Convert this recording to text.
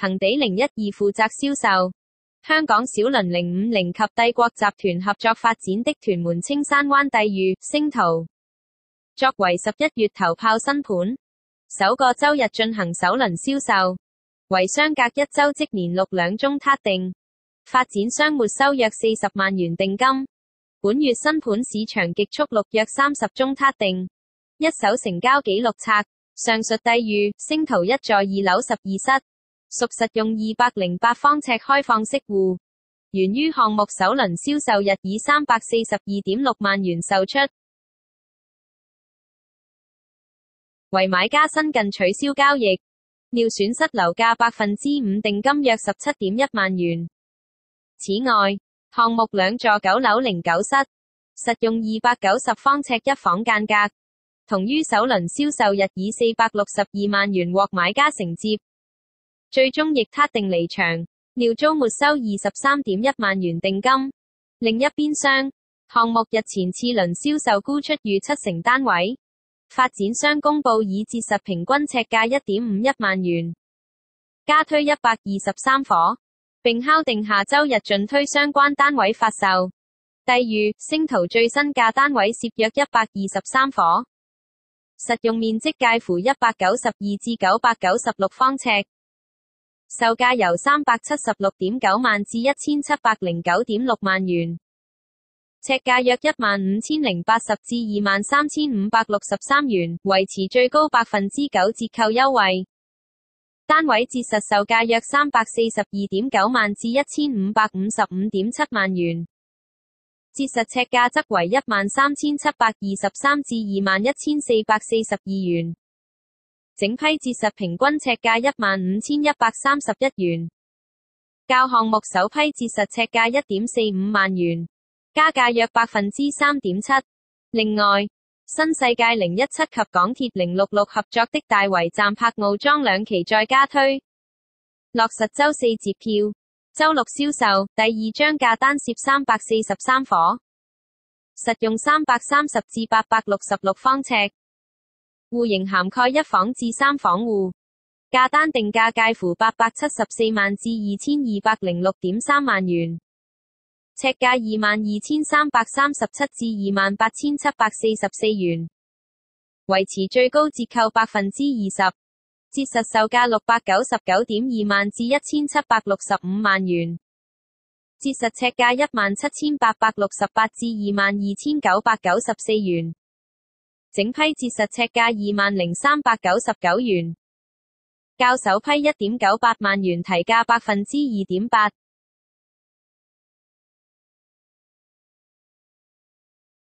恒地012負責銷售。香港小輪050及帝國集團合作發展的屯門青山灣帝御星途，作為11月頭炮新盤，首個周日進行首輪銷售，為相隔一周即連續兩宗撻定，發展商沒收約40萬元定金。本月新盤市場極速錄約30宗撻定，一手成交紀錄冊。上述帝御星途一座2樓12室，屬實用208方尺開放式戶，源於項目首輪銷售日以342.6萬元售出，為買家新近取消交易，料損失樓價5%定金約17.1萬元。此外，項目兩座9樓09室，實用290方尺一房間隔，同於首輪銷售日以462萬元獲買家承接，最終亦撻定離場，料遭沒收23.1萬元定金。另一邊廂，項目日前次輪銷售沽出逾70單位，發展商公布已折實平均尺價1.51萬元，加推123伙，並敲定下周日盡推相關單位發售。帝御星途最新價單位攝約123伙，實用面積介乎192至996方尺，售價由376.9萬至1709.6萬元，尺價約15,080至23,563元，維持最高9%折扣優惠。單位折實售價約342.9萬至1555.7萬元，折實尺價則為13,723至21,442元，整批折實平均尺價15,131元，較項目首批折實尺價1.45萬元，加價約3.7%。另外，新世界017及港鐵066合作的大圍站柏傲莊兩期再加推，落實周四截票，周六銷售。第二張價單攝343伙，實用330至866方尺，戶型涵蓋一房至三房戶，價單定價介乎874萬至2206.3萬元，尺價22,337至28,744元，維持最高折扣20%，折實售價699.2萬至1765萬元，折實尺價17,868至22,994元，整批折實尺價20,399元，較首批1.98萬元提價2.8%。